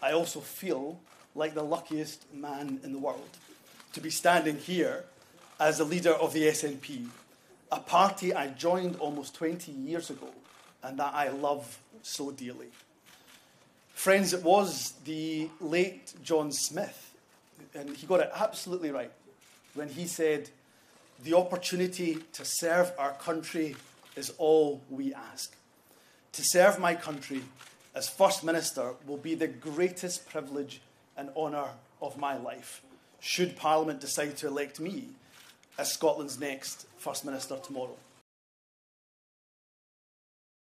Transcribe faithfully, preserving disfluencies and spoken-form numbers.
I also feel like the luckiest man in the world to be standing here as the leader of the S N P, a party I joined almost twenty years ago and that I love so dearly. Friends, it was the late John Smith, and he got it absolutely right when he said, "The opportunity to serve our country is all we ask. To serve my country as First Minister will be the greatest privilege and honour of my life, should Parliament decide to elect me as Scotland's next First Minister tomorrow."